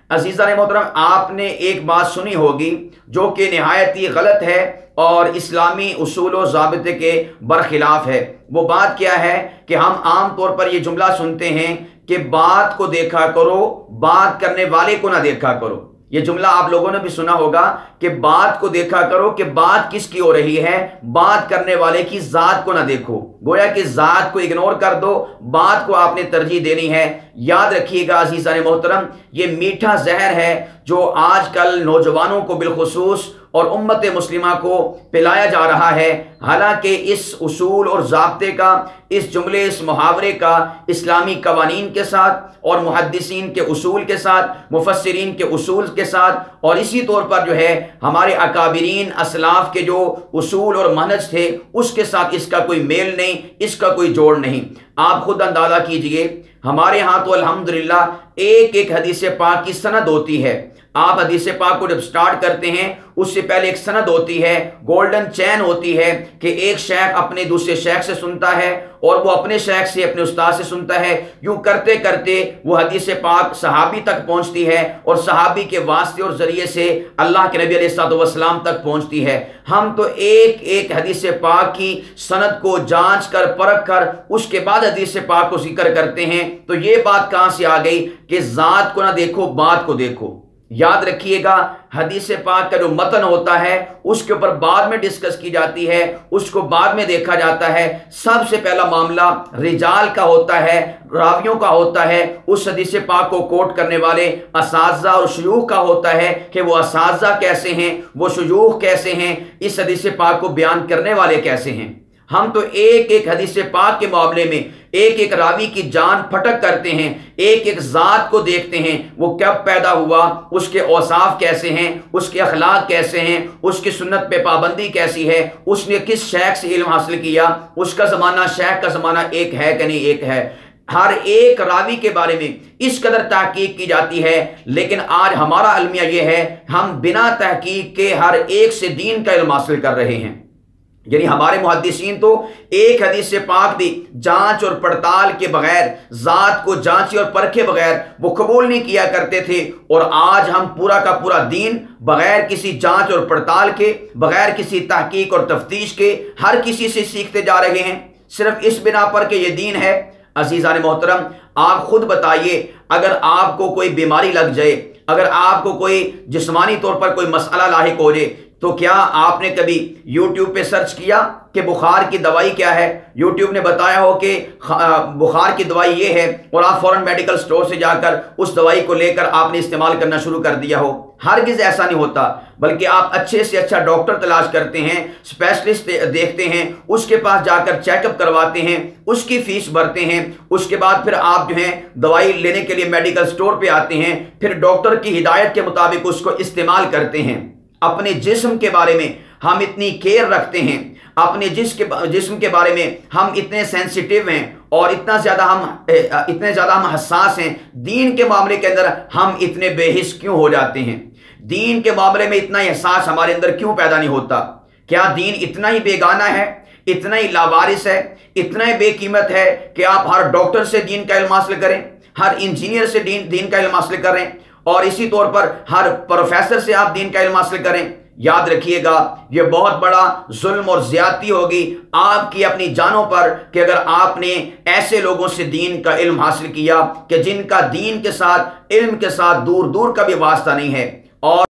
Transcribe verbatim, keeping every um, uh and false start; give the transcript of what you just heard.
अजीज़ान मोहतरम, आपने एक बात सुनी होगी जो कि नहायत ही गलत है और इस्लामी उसूल व ज़ाबिते के बरखिलाफ है। वो बात क्या है कि हम आम तौर पर ये जुमला सुनते हैं कि बात को देखा करो, बात करने वाले को ना देखा करो। ये जुमला आप लोगों ने भी सुना होगा कि बात को देखा करो कि बात किसकी हो रही है, बात करने वाले की जात को ना देखो। गोया कि जात को इग्नोर कर दो, बात को आपने तरजीह देनी है। याद रखिएगा अज़ीज़ान मोहतरम, ये मीठा जहर है जो आजकल नौजवानों को बिलखुसूस और उम्मत मुस्लिमा को पिलाया जा रहा है। हालांकि इस उसूल और ज़ाब्ते का, इस जुमले, इस मुहावरे का इस्लामी कवानीन के साथ और मुहद्दिसीन के उसूल के साथ, मुफस्सिरीन के उसूल के साथ और इसी तौर पर जो है हमारे अकाबिरीन असलाफ के जो उसूल और मनहज थे उसके साथ इसका कोई मेल नहीं, इसका कोई जोड़ नहीं। आप खुद अंदाज़ा कीजिए, हमारे यहाँ तो अल्हम्दुलिल्लाह एक एक हदीस पाक की सनद होती है। आप हदीस पाक को जब स्टार्ट करते हैं उससे पहले एक सनद होती है, गोल्डन चैन होती है कि एक शेख अपने दूसरे शेख से सुनता है और वो अपने शेख से अपने उस्ताद से सुनता है। यूं करते करते वो हदीस पाक सहाबी तक पहुंचती है और सहाबी के वास्ते और जरिए से अल्लाह के नबी अलैहिस्सलाम तक पहुंचती है। हम तो एक एक हदीस पाक की सनद को जांच कर परख कर उसके बाद हदीस पाक को जिक्र करते हैं। तो ये बात कहां से आ गई कि जात को ना देखो, बात को देखो। याद रखिएगा, हदीस पाक का जो मतन होता है उसके ऊपर बाद में डिस्कस की जाती है, उसको बाद में देखा जाता है। सबसे पहला मामला रिजाल का होता है, रावियों का होता है, उस हदीस पाक को कोट करने वाले असाज़ा और शुयूख का होता है कि वो असाज़ा कैसे हैं, वो शुयूख कैसे हैं, इस हदीस पाक को बयान करने वाले कैसे हैं। हम तो एक एक हदीस पाक के मामले में एक एक रावी की जान फटक करते हैं, एक एक जात को देखते हैं, वो कब पैदा हुआ, उसके औसाफ कैसे हैं, उसके अखलाक कैसे हैं, उसकी सुन्नत पे पाबंदी कैसी है, उसने किस शेख से इल्म हासिल किया, उसका ज़माना शेख का ज़माना एक है कि नहीं एक है। हर एक रावी के बारे में इस कदर तहकीक की जाती है। लेकिन आज हमारा अलमिया यह है, हम बिना तहकीक के हर एक से दीन का इल्म हासिल कर रहे हैं। यानी हमारे मुहद्दिसीन तो एक हदीस से पाक दी जांच और पड़ताल के बगैर, जात को जांचे और परखे बगैर वो कबूल नहीं किया करते थे। और आज हम पूरा का पूरा दीन बगैर किसी जांच और पड़ताल के, बगैर किसी तहकीक और तफ्तीश के हर किसी से सीखते जा रहे हैं, सिर्फ इस बिना पर कि ये दीन है। अज़ीज़ान मोहतरम, आप खुद बताइए, अगर आपको कोई बीमारी लग जाए, अगर आपको कोई जिस्मानी तौर पर कोई मसला लाहिक हो जाए, तो क्या आपने कभी यूट्यूब पे सर्च किया कि बुखार की दवाई क्या है? यूट्यूब ने बताया हो कि बुखार की दवाई ये है और आप फौरन मेडिकल स्टोर से जाकर उस दवाई को लेकर आपने इस्तेमाल करना शुरू कर दिया हो? हरगिज़ ऐसा नहीं होता, बल्कि आप अच्छे से अच्छा डॉक्टर तलाश करते हैं, स्पेशलिस्ट देखते हैं, उसके पास जाकर चेकअप करवाते हैं, उसकी फीस भरते हैं, उसके बाद फिर आप जो है दवाई लेने के लिए मेडिकल स्टोर पे आते हैं, फिर डॉक्टर की हिदायत के मुताबिक उसको इस्तेमाल करते हैं। अपने जिस्म के बारे में हम इतनी केयर रखते हैं, अपने जिस्म के जिस्म के बारे में हम इतने सेंसिटिव हैं और इतना ज़्यादा हम इतने ज़्यादा हम हसास हैं। दीन के मामले के अंदर हम इतने बेहिस क्यों हो जाते हैं? दीन के मामले में इतना एहसास हमारे अंदर क्यों पैदा नहीं होता? क्या दीन इतना ही बेगाना है, इतना ही लावारिस है, इतना ही बेकीमत है कि आप हर डॉक्टर से दीन का इल्म हासिल करें, हर इंजीनियर से दीन दीन का इल्म हासिल करें और इसी तौर पर हर प्रोफेसर से आप दीन का इल्म हासिल करें? याद रखिएगा, यह बहुत बड़ा जुल्म और ज्यादती होगी आपकी अपनी जानों पर कि अगर आपने ऐसे लोगों से दीन का इल्म हासिल किया कि जिनका दीन के साथ, इल्म के साथ दूर दूर का भी वास्ता नहीं है। और